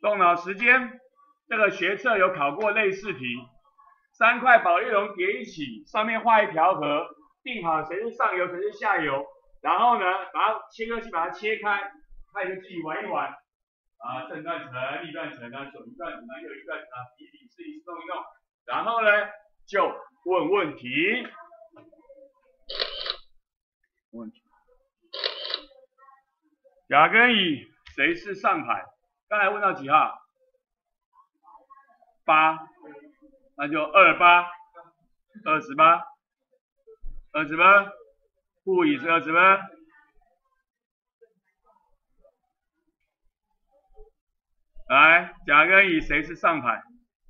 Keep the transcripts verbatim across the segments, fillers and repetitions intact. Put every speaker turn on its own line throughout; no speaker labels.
动脑时间，这个学测有考过类似题，三块保丽龙叠一起，上面画一条河，定好谁是上游，谁是下游，然后呢，把它切割器把它切开，看你就自己玩一玩啊，正断层、逆断层啊、左一断层啊、右一断层啊，比比试一试弄一弄，然后呢就问问题，问题，甲跟乙谁是上排？刚才问到几号？八，那就二八，二十八，二十八，负乙是二十八。来，甲跟乙谁是上排？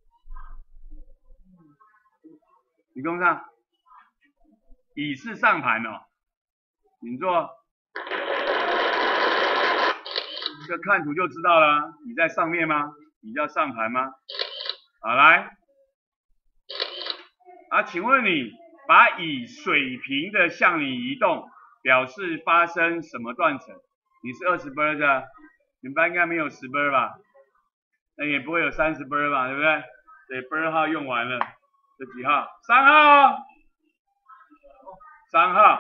理工上，乙是上盘哦，请坐。这看图就知道了，乙在上面吗？乙叫上盘吗？好，来，啊，请问你把乙水平的向你移动，表示发生什么断层？你是二十波的，你们班应该没有十波吧？那也不会有三十波吧，对不对？对，波号用完了，这几号？三号，三号，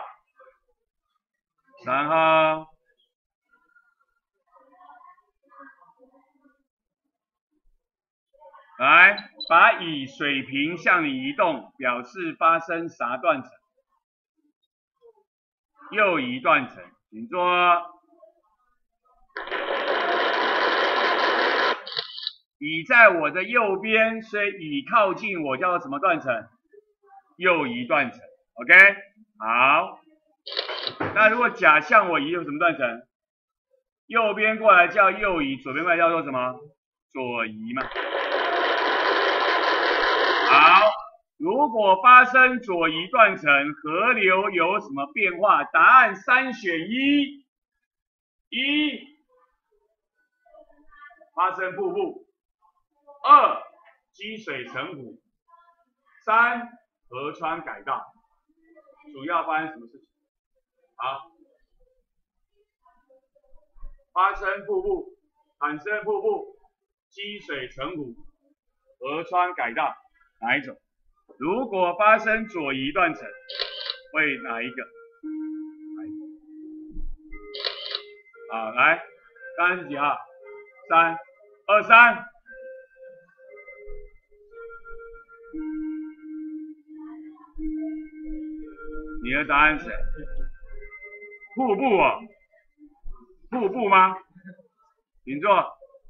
三号。来，把乙水平向你移动，表示发生啥断层？右移断层，请坐。乙在我的右边，所以乙靠近我叫做什么断层？右移断层。OK， 好。那如果甲向我移有什么断层？右边过来叫右移，左边过来叫做什么？左移嘛。好，如果发生左移断层，河流有什么变化？答案三选一：一，发生瀑布；二，积水成湖；三，河川改道。主要发生什么事情？好，发生瀑布，产生瀑布，积水成湖，河川改道。哪一种？如果发生左移断层，会哪一个？哪一个？好，来，刚才是几号？三，二三。你的答案是瀑布哦，瀑布吗？请坐。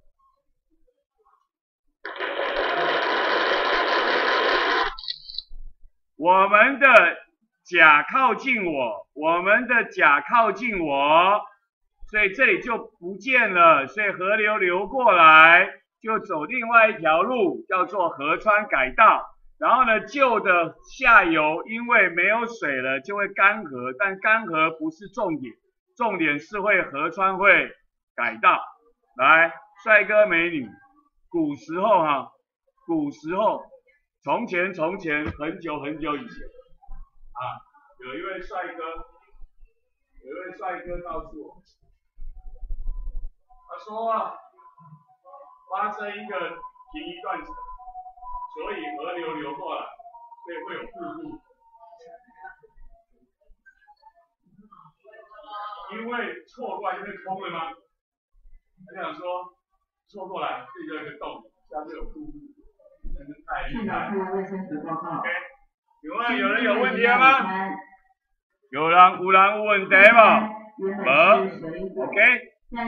我们的甲靠近我，我们的甲靠近我，所以这里就不见了，所以河流流过来，就走另外一条路，叫做河川改道。然后呢，旧的下游因为没有水了，就会干涸，但干涸不是重点，重点是会河川会改道。来，帅哥美女，古时候哈、啊，古时候。从前，从前，很久很久以前，啊，有一位帅哥，有一位帅哥告诉我，他说啊，发生一个平移断层，所以河流流过来，所以会有瀑布。因为错过来就会空了吗？他想说，错过来这就有一个洞，下面有瀑布。太厉害了 ！OK， 请问有人有问题了吗？有人有人有问题吗？无 ，OK。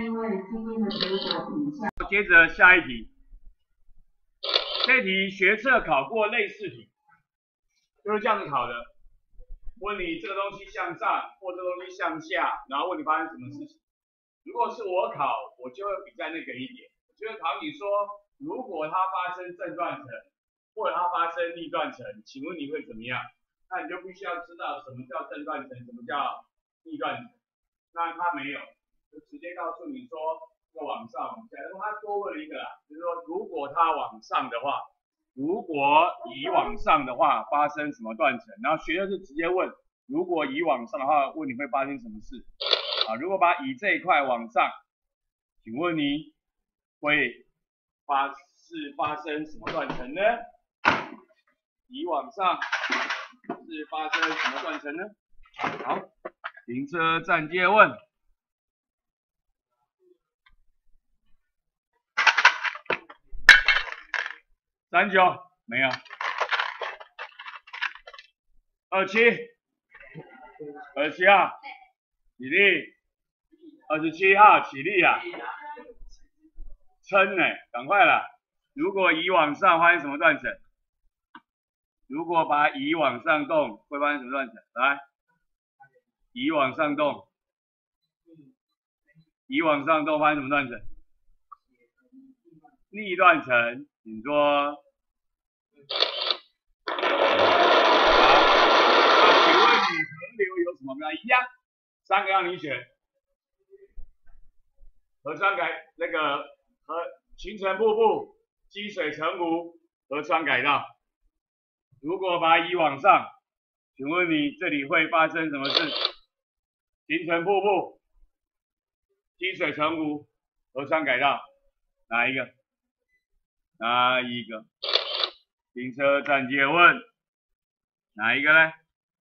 接着下一题，这题学测考过类似题，就是这样子考的。问你这个东西向上，或这个东西向下，然后问你发生什么事情。如果是我考，我就会比较那个一点，我就会考你说。如果它发生正断层，或者它发生逆断层，请问你会怎么样？那你就必须要知道什么叫正断层，什么叫逆断层。那它没有，就直接告诉你说要往上往下。如果它多问了一个啦，就是说如果它往上的话，如果乙往上的话发生什么断层？然后学的是直接问，如果乙往上的话，问你会发生什么事？啊，如果把乙这一块往上，请问你会发是发生什么断层呢？乙往上是发生什么断层呢？好，停车暂借问。三九没有。二七，二十七号起立。二十七号起立啊！撑呢，赶快了。如果乙往上发生什么断层？如果把乙往上动，会发生什么断层？来，乙往上动，乙往上动发生什么断层？逆断层，请说。好，那请问你河流有什么标？一样，三个让你选。河川改那个河形成瀑布，积水成湖，河川改道。如果把乙往上，请问你这里会发生什么事？形成瀑布，积水成湖，河川改道，哪一个？哪一个？停车暂借问，哪一个呢？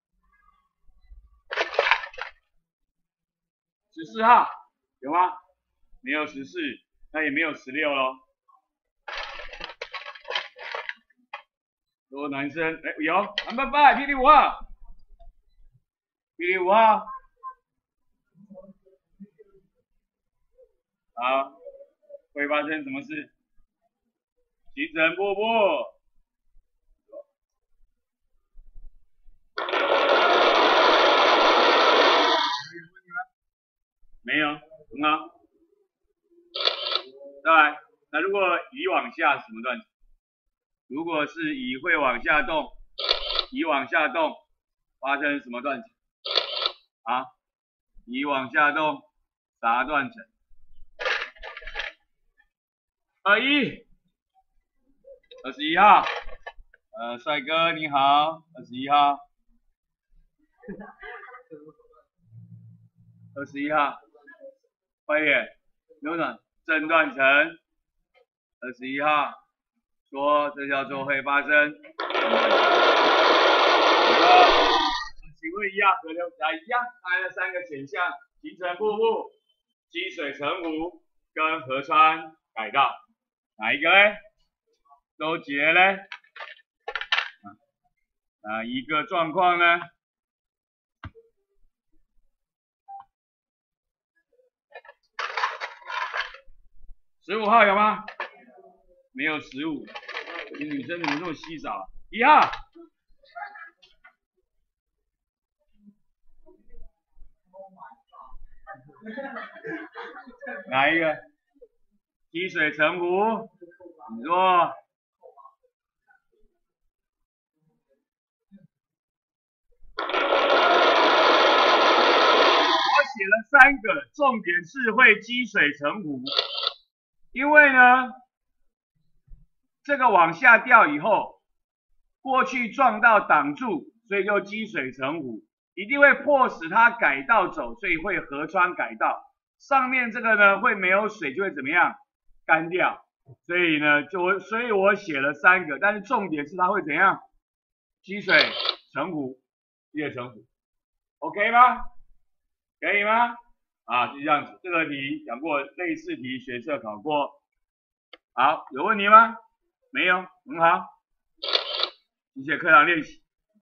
十四号有吗？没有十四，那也没有十六咯。多男生，哎，有，安拜拜，霹雳五号，霹雳五号，好，会发生什么事？形成瀑布。没有，很好。再来，那如果乙往下什么断层？如果是乙会往下动，乙往下动，发生什么断层？啊，乙往下动，啥断层？二一，二十一号，呃，帅哥你好，二十一号，二十一号，快点，有点正断层，二十一号。说这叫做会发生。好的，请问一样，河流来一样，刚才的三个选项：形成瀑布、积水成湖跟河川改道，哪一个嘞？周杰嘞？哪一个状况呢？十五号有吗？没有十五，你女生怎么那么稀少啊？一号，哪一个？积水成湖，你说。我写了三个，重点是会积水成湖，因为呢。这个往下掉以后，过去撞到挡住，所以就积水成湖，一定会迫使它改道走，所以会河川改道。上面这个呢会没有水就会怎么样？干掉，所以呢就所以我写了三个，但是重点是它会怎样？积水成湖，积水成湖 ，OK 吗？可以吗？啊，就这样子，这个题讲过，类似题学测考过。好，有问题吗？没有，很好，谢谢课堂练习。